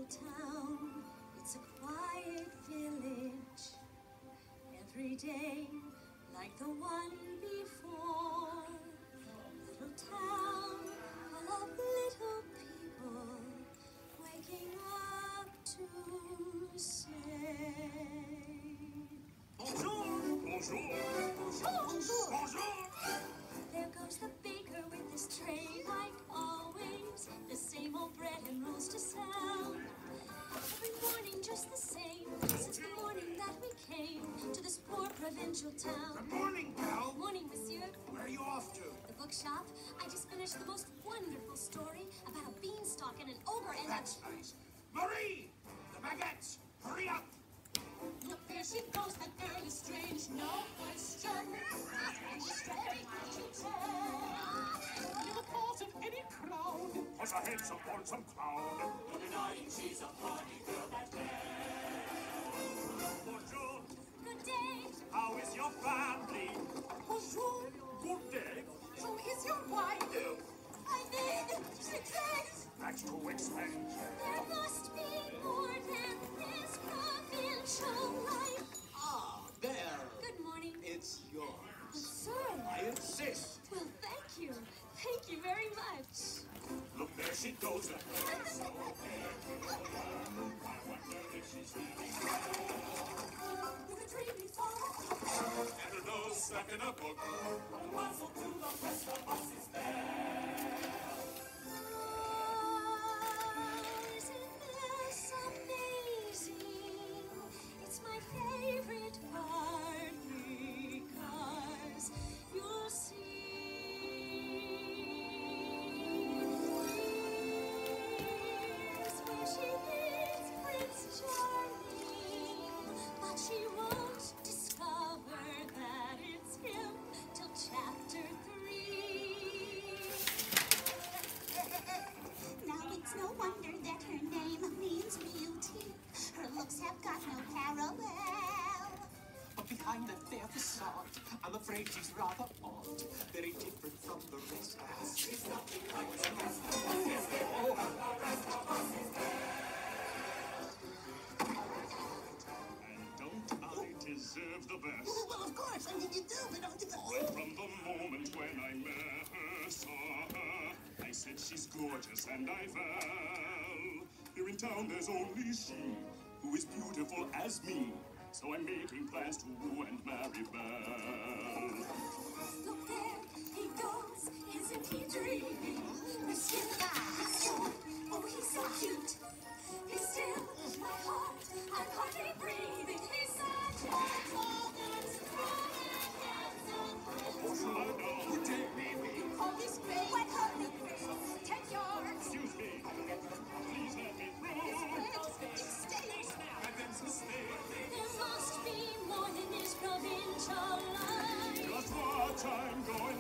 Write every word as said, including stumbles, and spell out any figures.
provincial town. It's a quiet village. Every day, like the one before. Little town full of little people waking up to say Bonjour! Bonjour! Bonjour! Bonjour! Bonjour! There goes the baker with his tray, like always. The same old bread and rolls to sell. Every morning just the same, since the morning that we came to this poor provincial town. Good morning, pal. Morning, monsieur. Where are you off to? The bookshop. I just finished the most wonderful story about a beanstalk and an ogre and That's a... nice. Marie! The baguettes! Hurry up! Look, there she goes, that girl is strange, no question. She's very hard to tell. Never thought of any crowd. Put her heads upon some cloud. No denying she's a funny girl, that Bonjour! Good day. How is your family? Bonjour. Good day. So is your wife? I need six eggs. That's too expensive. There must be more than this provincial life. Ah, there. Good morning. It's yours. Sir. I insist. Well, thank you. Thank you very much. Look, there she goes again. With a dreamy fall. And her nose stuck in a book. Muzzle to the rest of us is there. Oh, isn't this amazing? It's my favorite part because you'll see. Here's where she meets Prince Charming, but she won't discover that it's him till chapter three. Now it's no wonder that her name means beauty. Her looks have got no parallel. But behind that fair facade, I'm afraid she's rather odd. Very different from the rest of us. She's nothing like the rest of us. Is there? Oh, the rest of us is And don't I deserve the best? Well, of course. I mean, you do, but don't you Right from the moment when I met her, saw her, I said she's gorgeous and I fell. Here in town there's only she who is beautiful as me. So I'm making plans to woo and marry Belle. Look there, he goes, isn't he dreamy? Monsieur, Monsieur, oh he's so cute. He's still my heart, I'm hardly breathing. He's such a tall and strong and handsome. What shall I do? Good day, baby. All this great, what holy grace, ten yards. Excuse me. Please let me through. Madam's mistake. There must be more than this provincial life. Just what I'm going